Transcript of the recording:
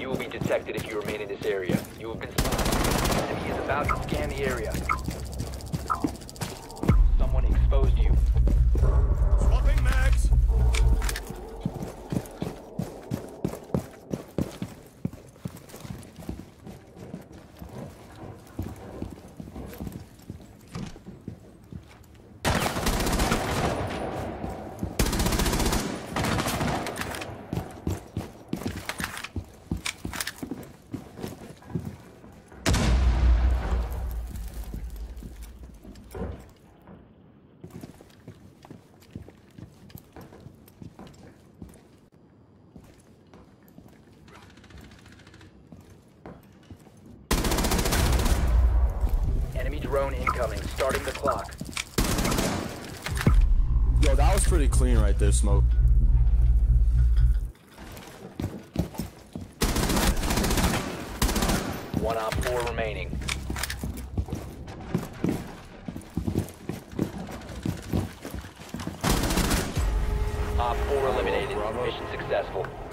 You will be detected if you remain in this area. You have been spotted. The enemy is about to scan the area. Someone exposed you. Swapping mags. Enemy drone incoming. Starting the clock. Yo, that was pretty clean right there, Smoke. One op 4 remaining. Op 4 eliminated. Bravo. Mission successful.